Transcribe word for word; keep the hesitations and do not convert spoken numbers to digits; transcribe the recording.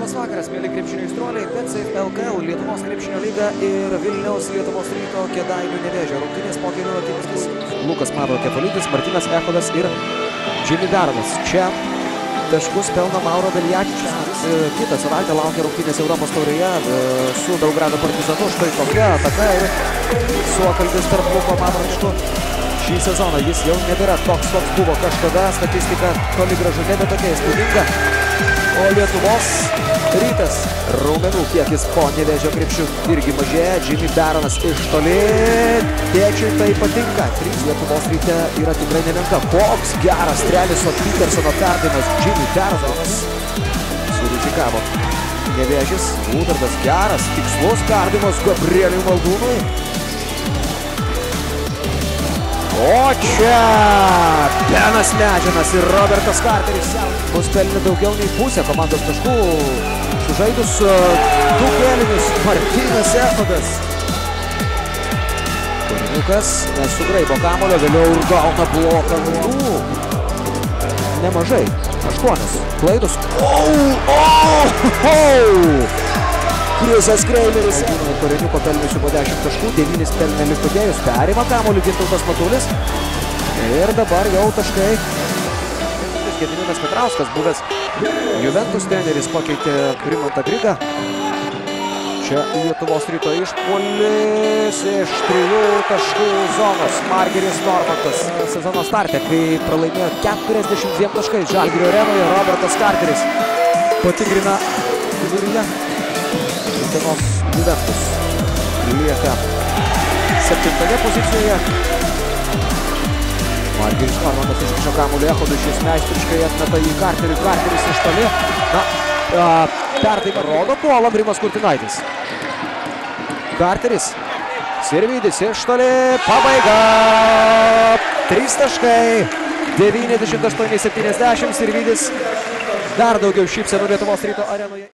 Labas vakaras, mėly krepšinio aistruoliai, BetSafe L K L, Lietuvos krepšinio lyga ir Vilniaus Lietuvos Ryto Kėdainių Nevėžio rungtynės po kelių akimirkų. Lukas Mato Kefalytis, Martynas Echodas ir Jimmy Daronas. Čia taškus pelno Mauro Beljačičius. Kitą savaitę laukia rungtynės Europos taurėje su Belgrado Partizanu. Štai tokia ataka ir suokalbis tarp Luko Mato. Šį sezoną jis jau nebėra toks, koks buvo kažkada. Statistika toli gražu nebe tokia įspūdinga. O Lietuvos Rytas raumenų kiekis po Nevėžio krepšių irgi mažėja. Jimmy Daronas iš toli. Tėčiui tai patinka. Trys Lietuvos Ryte yra tikrai nemenka. Koks geras Treliso Petersono perdavimas. Jimmy Daronas surizikavo. Nevėžis, Būdardas geras, tikslus perdavimas Gabrieliui Maldūnui. O čia Benas Medžianas ir Robertas Karteris bus pelnė daugiau nei pusę komandos taškų. Sužaidus du kėlinius Martynas Echodas. Korniukas nesugraibo kamuolio, vėliau ir gauna bloką nuo. Nemažai. Aštuonios klaidos. Oh, oh, oh! Krisas Kreimeris. Korniuko pelniusių po dešimt taškų, devynis pelnė Likudėjus, perima kamuolį Gintautas Matulis. Ir dabar jau taškai. Gediminas Petrauskas, buvęs Juventus treneris, pakeitė Rimantą Grigą. Čia Lietuvos Ryto išpuolis iš trijų taškų zonos. Margeris Normantas sezono starte, kai pralaimėjo keturiasdešimt dviem taškais Žalgirio arenoje. Robertas Karteris patikrina viduryje. Utenos Juventus lieka septintoje pozicijoje. Margeris Normantas iškišo kamuolį Echodui, šis meistriškai atmeta į Karterį. Karteris iš toli. Na, a, perdavimą rodo puolam Rimas Kurtinaitis. Karteris. Sirvydis iš toli. Pabaiga. Trys taškai. devyniasdešimt aštuoni septyniasdešimt. Sirvydis dar daugiau šypsenų Lietuvos Ryto arenoje.